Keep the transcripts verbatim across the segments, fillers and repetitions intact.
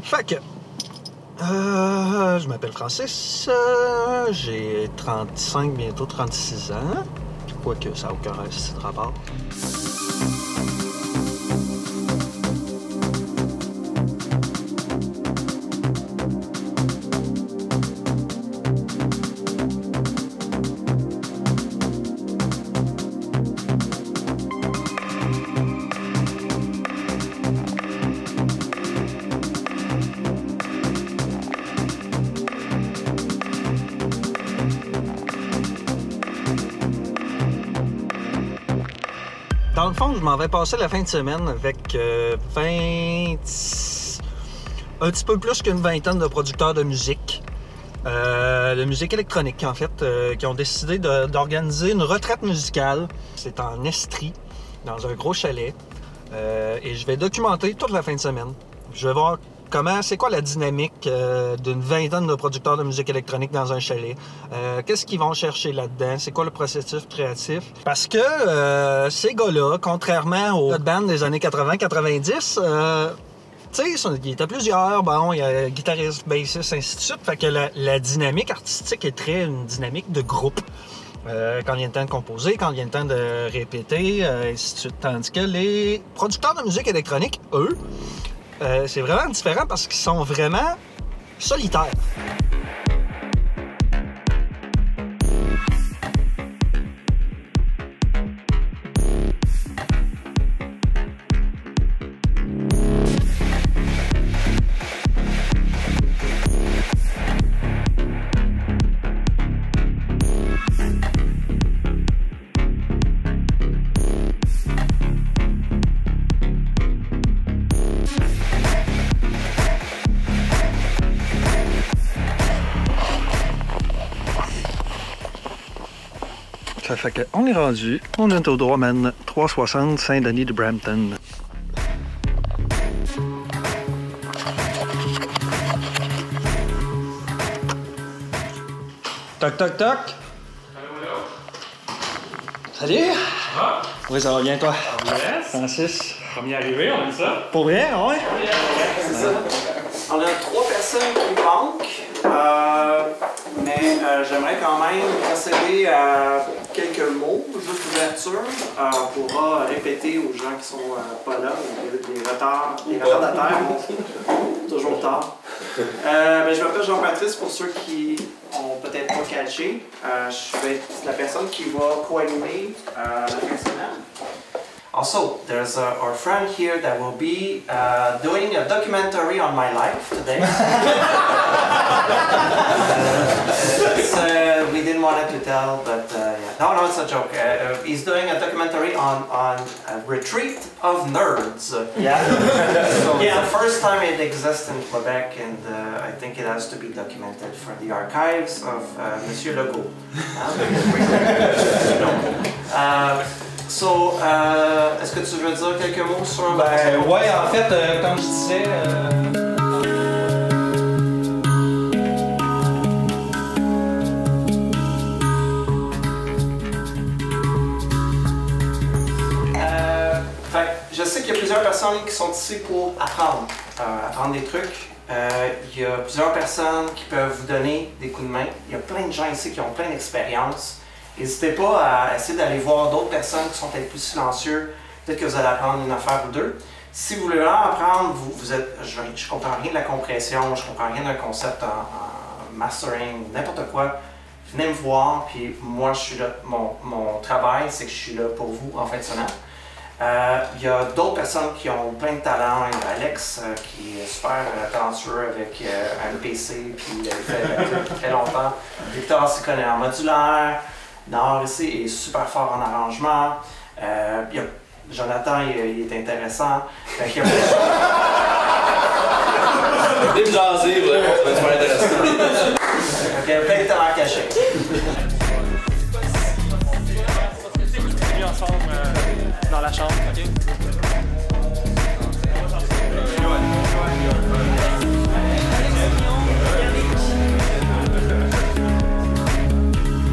Fait que... Euh, je m'appelle Francis, euh, j'ai trente-cinq, bientôt trente-six ans. Quoique ça n'a aucun rapport. Dans le fond, je m'en vais passer la fin de semaine avec euh, vingt... un petit peu plus qu'une vingtaine de producteurs de musique, euh, de musique électronique en fait, euh, qui ont décidé de, d'organiser une retraite musicale. C'est en Estrie, dans un gros chalet, euh, et je vais documenter toute la fin de semaine. Je vais voir comment, c'est quoi la dynamique euh, d'une vingtaine de producteurs de musique électronique dans un chalet. Euh, qu'est-ce qu'ils vont chercher là-dedans? C'est quoi le processus créatif? Parce que euh, ces gars-là, contrairement aux bands des années quatre-vingts quatre-vingt-dix, euh, tu sais, il était plusieurs, bon, il y a guitariste, bassiste, ainsi de suite. Fait que la, la dynamique artistique est très une dynamique de groupe. Euh, quand il y a le temps de composer, quand il y a le temps de répéter, euh, ainsi de suite. Tandis que les producteurs de musique électronique, eux, Euh, c'est vraiment différent parce qu'ils sont vraiment solitaires. Ça fait qu'on est rendu, on est au Doorman trois cent soixante Saint-Denis de Brampton. Toc toc toc! Salut! Ça va? Oui, ça va bien toi? Yes! Francis? Premier arrivé, on aime ça? Pour vrai, ouais? C'est ça. On a trois personnes qui manquent, euh, mais euh, j'aimerais quand même procéder à quelques mots, juste d'ouverture. Euh, on pourra répéter aux gens qui sont euh, pas là, les, les retards, les retardataires, toujours tard. Euh, ben, je m'appelle Jean-Patrice pour ceux qui ont peut-être pas catché. Euh, je vais être la personne qui va co-animer euh, la fin de semaine. Also, there's uh, our friend here that will be uh, doing a documentary on my life today. uh, it's, uh, we didn't want it to tell, but uh, yeah. No, no, it's a joke. Uh, he's doing a documentary on, on a retreat of nerds. Yeah. So yeah. It's the first time it exists in Quebec, and uh, I think it has to be documented for the archives of uh, Monsieur Legault. uh, So, euh, est-ce que tu veux dire quelques mots sur... Ben, ouais, en fait, euh, comme je disais... Euh... Euh, fait, je sais qu'il y a plusieurs personnes qui sont ici pour apprendre, euh, apprendre des trucs. Euh, il y a plusieurs personnes qui peuvent vous donner des coups de main. Il y a plein de gens ici qui ont plein d'expérience. N'hésitez pas à essayer d'aller voir d'autres personnes qui sont peut-être plus silencieux. Peut-être que vous allez apprendre une affaire ou deux. Si vous voulez vraiment apprendre, vous, vous êtes, je ne comprends rien de la compression, je ne comprends rien d'un concept en, en mastering, n'importe quoi, venez me voir. Puis moi, je suis là. Mon, mon travail, c'est que je suis là pour vous en fin de semaine. Euh, il y a d'autres personnes qui ont plein de talent. Il y a Alex euh, qui est super euh, talentueux avec euh, un P C, puis il a fait depuis très longtemps. Victor s'y connaît en modulaire. Nord ici est super fort en arrangement. Euh, il y a, Jonathan, il, il est intéressant. Fait qu'il y a... Venez me jaser, vraiment, ça va être super intéressant. Il y a plein de talents cachés. On est ensemble euh, dans la chambre, ok?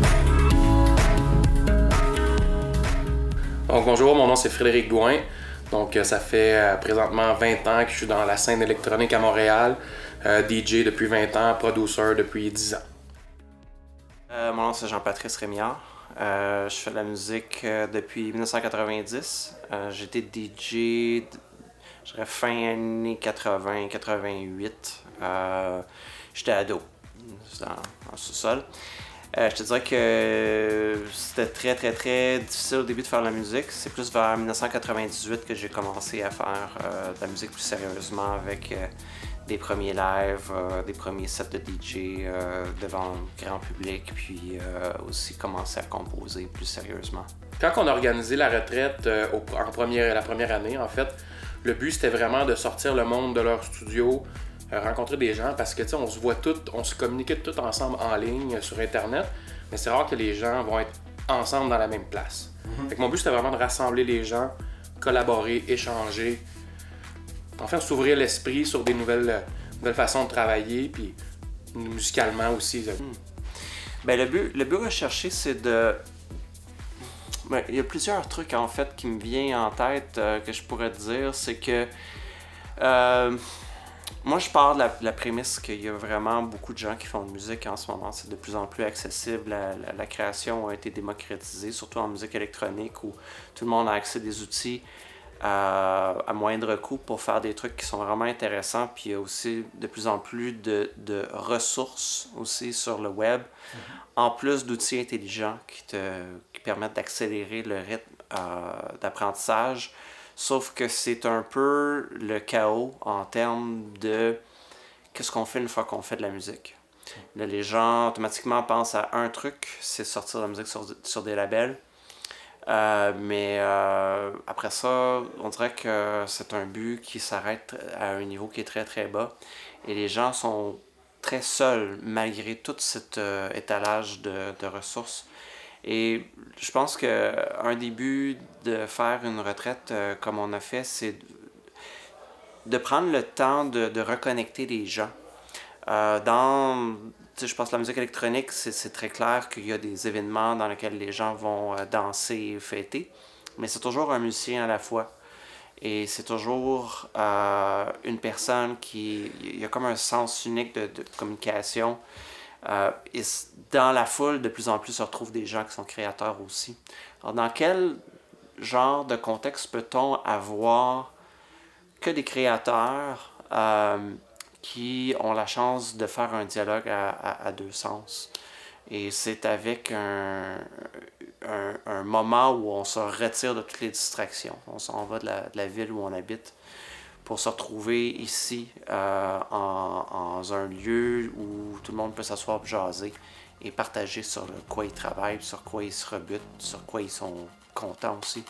Donc bonjour, mon nom c'est Frédéric Gouin. Donc ça fait euh, présentement vingt ans que je suis dans la scène électronique à Montréal. Euh, D J depuis vingt ans, producer depuis dix ans. Euh, mon nom c'est Jean-Patrice Rémillard. Euh, je fais de la musique euh, depuis mille neuf cent quatre-vingt-dix. Euh, J'étais D J, je dirais fin années quatre-vingts quatre-vingt-huit. Euh, J'étais ado, dans, dans le sous-sol. Euh, je te dirais que c'était très très très difficile au début de faire de la musique. C'est plus vers mille neuf cent quatre-vingt-dix-huit que j'ai commencé à faire euh, de la musique plus sérieusement avec euh, des premiers lives, euh, des premiers sets de D J euh, devant le grand public, puis euh, aussi commencer à composer plus sérieusement. Quand on a organisé la retraite euh, au, en première, la première année, en fait, le but c'était vraiment de sortir le monde de leur studio, euh, rencontrer des gens, parce que tu sais, on se voit tous, on se communique tous ensemble en ligne euh, sur Internet, mais c'est rare que les gens vont être ensemble dans la même place. Mm-hmm. Fait que mon but c'était vraiment de rassembler les gens, collaborer, échanger, enfin s'ouvrir l'esprit sur des nouvelles, euh, nouvelles façons de travailler, puis musicalement aussi. Mm. Ben, le but, le but recherché, c'est de... Ben, il y a plusieurs trucs en fait qui me viennent en tête euh, que je pourrais te dire. C'est que euh, moi je pars de la, de la prémisse qu'il y a vraiment beaucoup de gens qui font de musique en ce moment. C'est de plus en plus accessible. La, la, la création a été démocratisée, surtout en musique électronique où tout le monde a accès à des outils à, à moindre coût pour faire des trucs qui sont vraiment intéressants. Puis il y a aussi de plus en plus de, de ressources aussi sur le web. Mm-hmm. En plus d'outils intelligents qui te qui permettent d'accélérer le rythme euh, d'apprentissage, sauf que c'est un peu le chaos en termes de qu'est-ce qu'on fait une fois qu'on fait de la musique. Là, les gens automatiquement pensent à un truc, c'est sortir de la musique sur, sur des labels, euh, mais euh, après ça, on dirait que c'est un but qui s'arrête à un niveau qui est très très bas, et les gens sont très seul malgré tout cet euh, étalage de, de ressources. Et je pense qu'un des buts de faire une retraite euh, comme on a fait, c'est de prendre le temps de, de reconnecter les gens. Euh, dans, je pense que la musique électronique, c'est très clair qu'il y a des événements dans lesquels les gens vont euh, danser et fêter, mais c'est toujours un musicien à la fois. Et c'est toujours euh, une personne qui... Il y a comme un sens unique de, de communication. Euh, et dans la foule, de plus en plus, se retrouvent des gens qui sont créateurs aussi. Alors, dans quel genre de contexte peut-on avoir que des créateurs euh, qui ont la chance de faire un dialogue à, à, à deux sens? Et c'est avec un, un, un moment où on se retire de toutes les distractions. On s'en va de la, de la ville où on habite pour se retrouver ici, euh, en, en un lieu où tout le monde peut s'asseoir, jaser et partager sur quoi ils travaillent, sur quoi ils se rebutent, sur quoi ils sont contents aussi.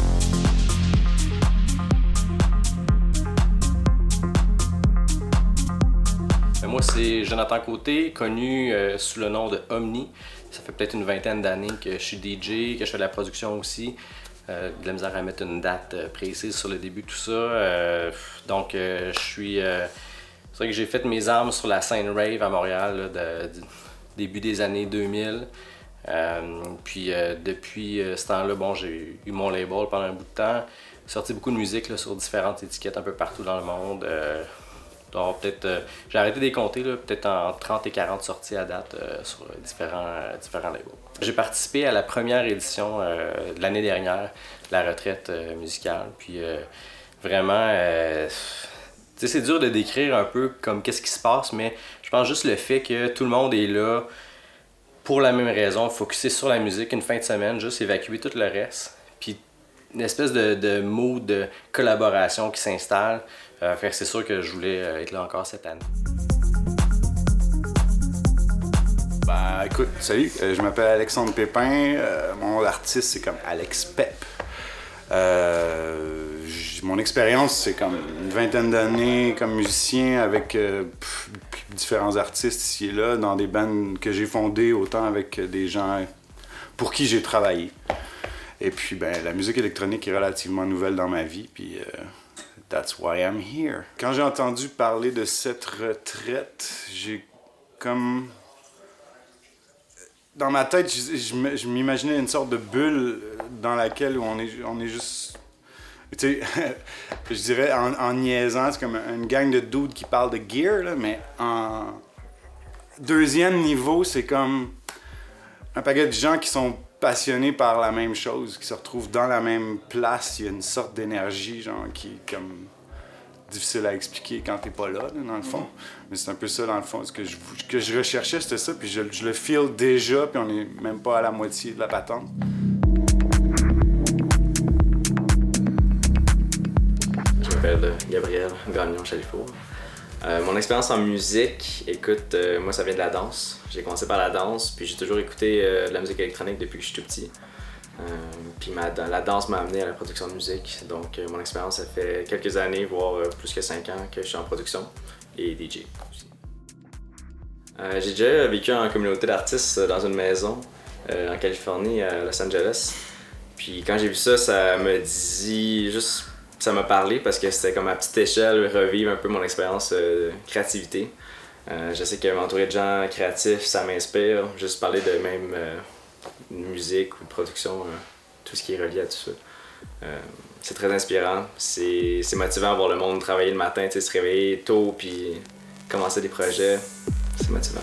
Moi, c'est Jonathan Côté, connu euh, sous le nom de Omni. Ça fait peut-être une vingtaine d'années que je suis D J, que je fais de la production aussi. Euh, de la misère à mettre une date euh, précise sur le début, tout ça. Euh, donc, euh, je suis... Euh, c'est vrai que j'ai fait mes armes sur la scène rave à Montréal, là, de, de, début des années deux mille. Euh, puis, euh, depuis euh, ce temps-là, bon, j'ai eu mon label pendant un bout de temps. J'ai sorti beaucoup de musique là, sur différentes étiquettes un peu partout dans le monde. Euh, Donc, peut-être, euh, j'ai arrêté de les compter, peut-être en trente et quarante sorties à date euh, sur différents, euh, différents labels. J'ai participé à la première édition euh, de l'année dernière, de la retraite euh, musicale. Puis euh, vraiment, euh, c'est dur de décrire un peu comme qu'est-ce qui se passe, mais je pense juste le fait que tout le monde est là pour la même raison, focusé sur la musique une fin de semaine, juste évacuer tout le reste. Puis une espèce de, de mood de collaboration qui s'installe. Euh, fait que c'est sûr que je voulais être là encore cette année. Ben écoute, salut, euh, je m'appelle Alexandre Pépin, euh, mon nom d'artiste c'est comme Alex Pep. Euh, mon expérience c'est comme une vingtaine d'années comme musicien avec euh, pff, différents artistes ici et là, dans des bands que j'ai fondées, autant avec des gens pour qui j'ai travaillé. Et puis ben la musique électronique est relativement nouvelle dans ma vie, puis euh, that's why I'm here. Quand j'ai entendu parler de cette retraite, j'ai comme... Dans ma tête, je, je, je m'imaginais une sorte de bulle dans laquelle on est, on est juste, Tu sais, je dirais en, en niaisant, c'est comme une gang de dudes qui parlent de gear, là, mais en deuxième niveau, c'est comme un paquet de gens qui sont passionnés par la même chose, qui se retrouvent dans la même place. Il y a une sorte d'énergie, genre, qui est comme difficile à expliquer quand t'es pas là, là, dans le fond. Mm-hmm. Mais c'est un peu ça, dans le fond. Ce que je, que je recherchais, c'était ça, puis je, je le feel déjà, puis on est même pas à la moitié de la patente. Je m'appelle Gabriel Gagnon-Chalifour. Euh, mon expérience en musique, écoute, euh, moi ça vient de la danse. J'ai commencé par la danse, puis j'ai toujours écouté euh, de la musique électronique depuis que je suis tout petit. Euh, puis ma, la danse m'a amené à la production de musique. Donc euh, mon expérience, ça fait quelques années, voire euh, plus que cinq ans que je suis en production et D J aussi. Euh, j'ai déjà vécu en communauté d'artistes dans une maison euh, en Californie, à Los Angeles. Puis quand j'ai vu ça, ça me dit juste... Ça m'a parlé parce que c'était comme à petite échelle, revivre un peu mon expérience euh, de créativité. Euh, je sais que m'entourer de gens créatifs, ça m'inspire. Juste parler de même euh, musique ou de production, euh, tout ce qui est relié à tout ça. Euh, c'est très inspirant. C'est motivant de voir le monde travailler le matin, se réveiller tôt puis commencer des projets. C'est motivant.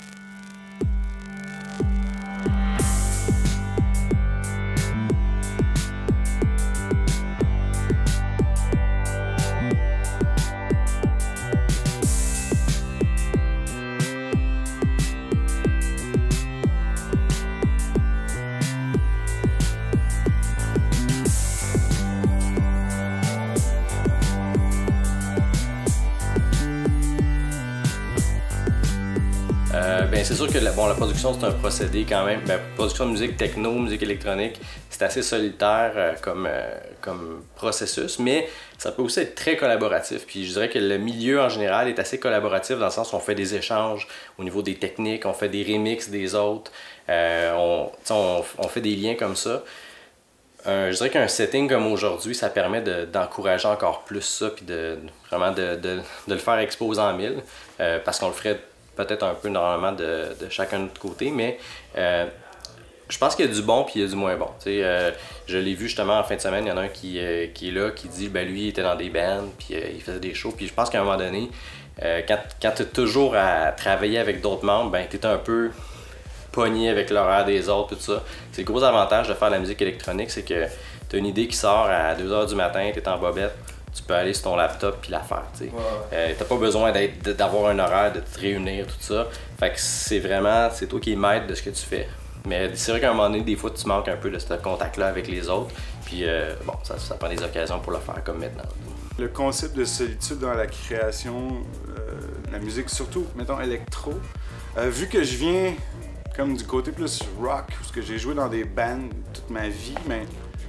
Euh, ben, c'est sûr que la, bon, la production, c'est un procédé quand même. Ben, production de musique techno, musique électronique, c'est assez solitaire euh, comme, euh, comme processus, mais ça peut aussi être très collaboratif. Puis je dirais que le milieu en général est assez collaboratif dans le sens où on fait des échanges au niveau des techniques, on fait des remixes des autres, euh, on, on, on fait des liens comme ça. Euh, je dirais qu'un setting comme aujourd'hui, ça permet d'encourager de, encore plus ça, puis de, vraiment de, de, de le faire exposer en mille, euh, parce qu'on le ferait peut-être un peu normalement de, de chacun de notre côté, mais euh, je pense qu'il y a du bon puis il y a du moins bon. Euh, je l'ai vu justement en fin de semaine, il y en a un qui, euh, qui est là, qui dit ben lui il était dans des bands, puis euh, il faisait des shows, puis je pense qu'à un moment donné, euh, quand, quand tu es toujours à travailler avec d'autres membres, ben tu es un peu pogné avec l'horaire des autres, tout ça. C'est le gros avantage de faire de la musique électronique, c'est que tu as une idée qui sort à deux heures du matin, tu es en bobette, tu peux aller sur ton laptop puis la faire, tu sais. Ouais. Euh, t'as pas besoin d'avoir un horaire, de te réunir, tout ça. Fait que c'est vraiment, c'est toi qui es maître de ce que tu fais. Mais c'est vrai qu'à un moment donné, des fois, tu manques un peu de ce contact-là avec les autres. Puis euh, bon, ça, ça prend des occasions pour le faire comme maintenant. Le concept de solitude dans la création, euh, la musique, surtout, mettons, électro, euh, vu que je viens comme du côté plus rock, parce que j'ai joué dans des bands toute ma vie, mais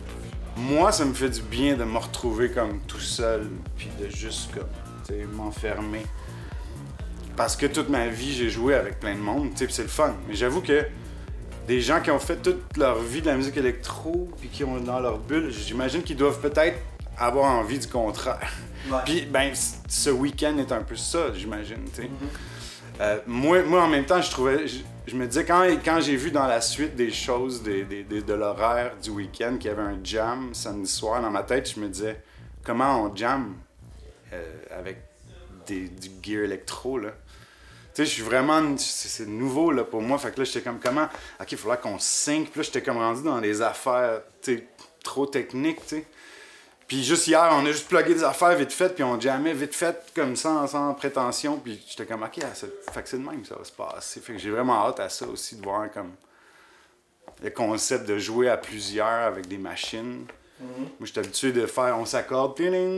moi, ça me fait du bien de me retrouver comme tout seul, puis de juste comme, tu sais, m'enfermer. Parce que toute ma vie, j'ai joué avec plein de monde, tu sais, puis c'est le fun. Mais j'avoue que des gens qui ont fait toute leur vie de la musique électro, puis qui ont dans leur bulle, j'imagine qu'ils doivent peut-être avoir envie du contraire. Ouais. Puis, ben, ce week-end est un peu ça, j'imagine, tu sais. Mm-hmm. euh, moi, moi, en même temps, je trouvais... Je, Je me disais, quand, quand j'ai vu dans la suite des choses des, des, des, de l'horaire du week-end qu'il y avait un jam samedi soir, dans ma tête, je me disais, comment on jam euh, avec des, du gear électro, là? Tu sais, je suis vraiment... C'est nouveau, là, pour moi. Fait que là, j'étais comme, comment... OK, il faudra qu'on sync. Puis là, j'étais comme rendu dans des affaires, tu sais, trop techniques, tu sais. Puis juste hier, on a juste plugué des affaires vite faites, puis on jammait vite fait, comme ça, sans prétention. Puis j'étais comme, OK, ah, fait que c'est de même que ça va se passer. Fait que j'ai vraiment hâte à ça aussi, de voir comme le concept de jouer à plusieurs avec des machines. Mm-hmm. Moi, j'étais habitué de faire, on s'accorde,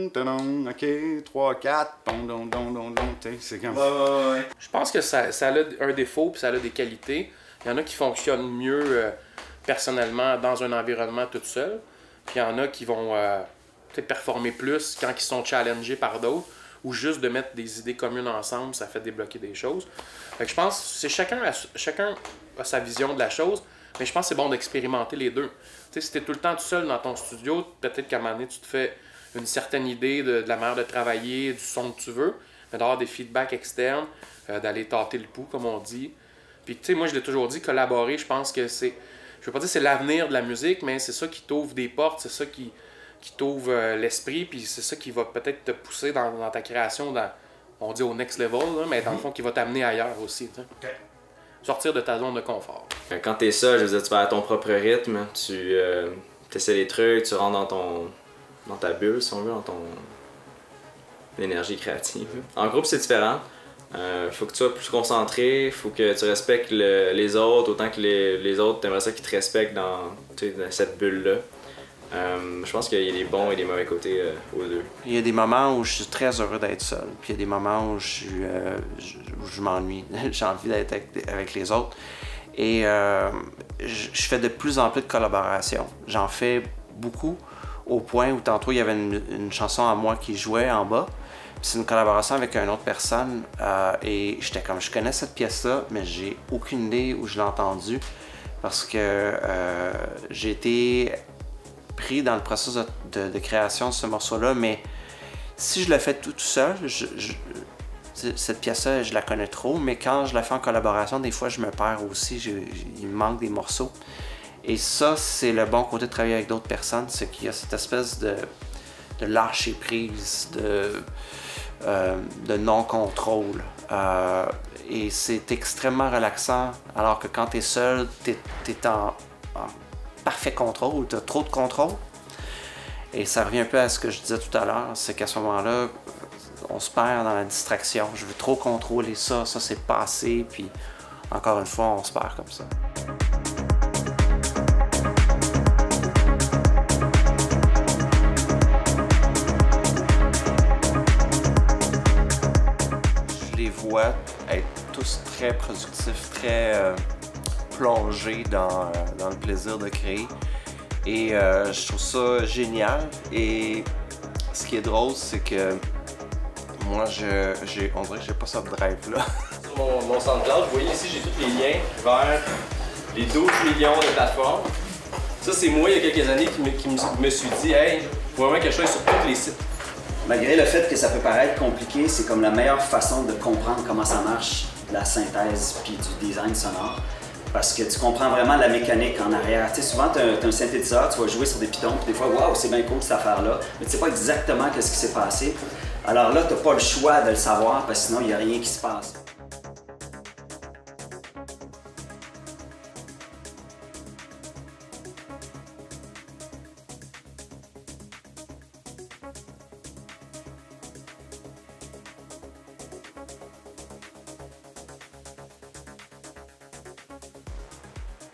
OK, trois, quatre, don, don, don, don, don, c'est comme... Ouais, ouais, ouais. Je pense que ça, ça a un défaut, puis ça a des qualités. Il y en a qui fonctionnent mieux euh, personnellement dans un environnement tout seul. Puis il y en a qui vont... Euh, performer plus quand ils sont challengés par d'autres, ou juste de mettre des idées communes ensemble, ça fait débloquer des choses. Fait que je pense que c'est chacun a, chacun a sa vision de la chose, mais je pense que c'est bon d'expérimenter les deux. T'sais, si tu es tout le temps tout seul dans ton studio, peut-être qu'à un moment donné, tu te fais une certaine idée de, de la manière de travailler, du son que tu veux, mais d'avoir des feedbacks externes, euh, d'aller tâter le pouls, comme on dit. Puis tu sais, moi je l'ai toujours dit, collaborer, je pense que c'est, je veux pas dire c'est l'avenir de la musique, mais c'est ça qui t'ouvre des portes, c'est ça qui qui t'ouvre euh, l'esprit, puis c'est ça qui va peut-être te pousser dans, dans ta création, dans, on dit au next level, là, mais dans le fond, qui va t'amener ailleurs aussi. Okay. Sortir de ta zone de confort. Quand t'es seul, je veux dire, tu vas à ton propre rythme, tu euh, essaies des trucs, tu rentres dans ton dans ta bulle, si on veut, dans ton énergie créative. En groupe, c'est différent. Il euh, faut que tu sois plus concentré, il faut que tu respectes le, les autres autant que les, les autres, t'aimerais ça qu'ils te respectent dans, dans cette bulle-là. Euh, je pense qu'il y a des bons et des mauvais côtés euh, aux deux. Il y a des moments où je suis très heureux d'être seul, puis il y a des moments où je, euh, je, je m'ennuie, j'ai envie d'être avec, avec les autres. Et euh, je, je fais de plus en plus de collaborations. J'en fais beaucoup au point où tantôt il y avait une, une chanson à moi qui jouait en bas. C'est une collaboration avec une autre personne euh, et j'étais comme, je connais cette pièce-là, mais j'ai aucune idée où je l'ai entendue parce que euh, j'ai été pris dans le processus de, de, de création de ce morceau-là, mais si je le fais tout, tout seul, je, je, cette pièce-là, je la connais trop, mais quand je la fais en collaboration, des fois, je me perds aussi, je, il me manque des morceaux. Et ça, c'est le bon côté de travailler avec d'autres personnes, c'est qu'il y a cette espèce de, de lâcher-prise, de... Euh, de non-contrôle. Euh, et c'est extrêmement relaxant, alors que quand tu es seul, tu es en, en parfait contrôle, tu as trop de contrôle. Et ça revient un peu à ce que je disais tout à l'heure, c'est qu'à ce moment-là, on se perd dans la distraction. Je veux trop contrôler ça, ça c'est passé, puis encore une fois, on se perd comme ça. Être tous très productifs, très euh, plongés dans, euh, dans le plaisir de créer. Et euh, je trouve ça génial. Et ce qui est drôle, c'est que moi, je, j'ai, on dirait que j'ai pas ça de drive-là. Sur mon, mon SoundCloud, vous voyez ici, j'ai tous les liens vers les douze millions de plateformes. Ça, c'est moi, il y a quelques années, qui me, qui me, me suis dit, hey, il faut vraiment que je sois sur tous les sites. Malgré le fait que ça peut paraître compliqué, c'est comme la meilleure façon de comprendre comment ça marche, la synthèse puis du design sonore. Parce que tu comprends vraiment la mécanique en arrière. Tu sais, souvent, tu as un synthétiseur, tu vas jouer sur des pitons, puis des fois, waouh, c'est bien cool cette affaire-là, mais tu sais pas exactement ce qui s'est passé. Alors là, tu n'as pas le choix de le savoir, parce que sinon, il n'y a rien qui se passe.